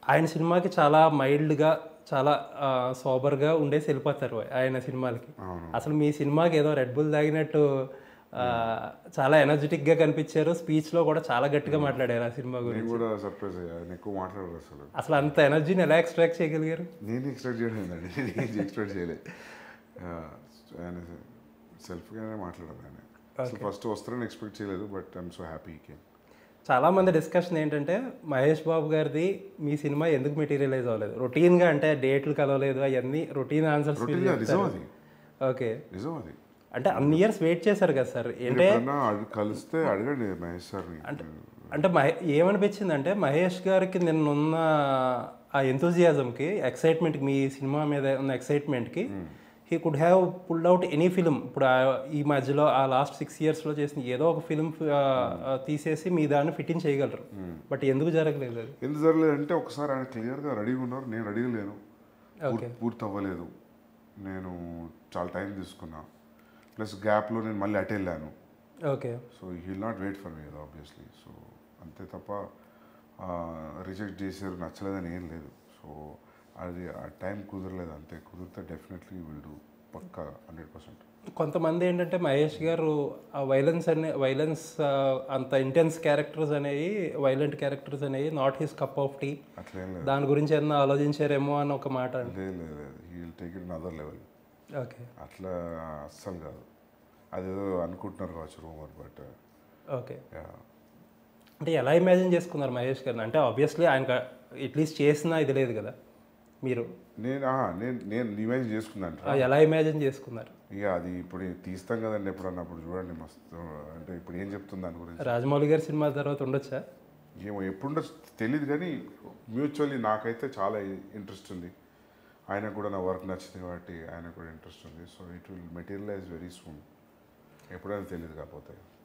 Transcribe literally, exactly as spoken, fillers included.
ఆయన సినిమాకి చాలా మైల్డ్‌గా, చాలా ఆహ్, సోబర్‌గా ఉండేసి వెళ్ళిపోతారు ఆయన సినిమాలకి. అవును. అసలు మీ సినిమాకి ఏదో రెడ్ బుల్ తాగినట్టు ఆహ్, చాలా ఎనర్జిటిక్‌గా కనిపించారు. స్పీచ్‌లో కూడా చాలా గట్టిగా మాట్లాడారు ఆ సినిమా నేను గురించి. కూడా సర్ప్రైజ్ అయ్యా. ఆయన ఎక్కువ మాట్లాడరు అసలు. అసలు అంత ఎనర్జీని ఎలా ఎక్స్‌ట్రాక్ట్ చేయగలిగారు? నేను ఎక్స్పెక్ట్ చేయడం ఏంటండి, నేను ఎక్స్పెక్ట్ చేయలేదు. ఆ, ఆయన సెల్ఫ్గానే మాట్లాడారు ఆయన. అసలు ఫస్ట్ వస్తారని ఎక్స్పెక్ట్ చేయలేదు, but I'm so happy came. చాలామంది డిస్కషన్ ఏంటంటే, మహేష్ బాబు గారిది మీ సినిమా ఎందుకు మెటీరియలైజ్ అవ్వలేదు? రొటీన్‌గా అంటే డేట్లు కలవలేదు అవన్నీ రొటీన్ ఆన్సర్స్ మీరు రొటీన్గా నిజం చెప్తారు. అది, ఓకే. నిజం అది. అంటే అన్ని ఇయర్స్ వెయిట్ చేశారు కదా సార్. మీరు అంటే ఎప్పుడన్నా అడి- కలిస్తే అడగండి మహేష్ సార్ని. అంటే మహే ఏమనిపించిందంటే మహేష్ గారికి నిన్నున్న ఆ ఎంతూజియాజంకి, ఎక్సైట్మెంట్కి, మీ సినిమా మీద ఉన్న ఎక్సైట్మెంట్కి he could have pulled out any film. ఇప్పుడు ఆ- ఈ మధ్యలో ఆ లాస్ట్ సిక్స్ ఇయర్స్లో చేసిన ఏదో ఒక ఫిలిం తీసేసి మీ దాన్ని ఫిట్ ఇన్ చేయగలరు. బట్ ఎందుకు జరగలేదు అది? ఎందుకు జరగలేదంటే ఒకసారి ఆయన క్లియర్గా రెడీగా ఉన్నారు, నేను రెడీగా లేను, ఓకే. పూర్తి పూర్తి అవ్వలేదు, నేను చాలా టైం తీసుకున్నా, ప్లస్ గ్యాప్లో నేను మళ్ళీ అటు వెళ్ళాను. Okay. So he will not wait for me కదా ఆబ్వియస్లీ. సో అంతే తప్ప రిజెక్ట్ చేశారు నచ్చలేదని ఏం లేదు. సో అది ఆ టైం కుదరలేదు అంతే. కుదిరితే డెఫినెట్లీ విల్ డూ, పక్కా హండ్రెడ్ పర్సెంట్. కొంతమంది ఏంటంటే మహేష్ గారు ఆ వైలెన్స్ అనే వైలెన్స్ అంత ఇంటెన్స్ క్యారెక్టర్స్ అనేవి, వైలెంట్ క్యారెక్టర్స్ అనేవి not his cup of tea, అట్లేం లేదు, దాని గురించి ఏమన్నా ఆలోచించారేమో అని ఒక మాట. లేదు లేదు లేదు, he will take it in other level. Okay. అట్లా అస్సలు కాదు, అదేదో అనుకుంటున్నారు కావచ్చు రూమర్, బట్ ఓకే. అంటే ఎలా ఇమాజిన్ చేసుకున్నారు మహేష్ గారిని? అంటే ఆబ్వియస్లీ ఆయన అట్లీస్ట్ చేసినా ఇది లేదు కదా మీరు. నేను ఆహా, నేను నేను ఇమేజ్ చేసుకున్నాను. ఆ, ఎలా ఇమాజిన్ చేసుకున్నారు? ఇక అది ఇప్పుడు తీస్తాం కదండి ఎప్పుడన్నా, అప్పుడు చూడండి మస్తు. అంటే ఇప్పుడు ఏం చెప్తుంది దాని గురించి రాజమౌళి గారి సినిమా తర్వాత ఉండొచ్చా? ఏమో ఎప్పుడుండో తెలియదు, కానీ మ్యూచువల్లీ నాకైతే చాలా ఇంట్రెస్ట్ ఉంది. ఆయనకు కూడా నా వర్క్ నచ్చింది కాబట్టి ఆయనకు కూడా ఇంట్రెస్ట్ ఉంది. So it will materialise very soon, ఎప్పుడైనా తెలియదు కాకపోతే.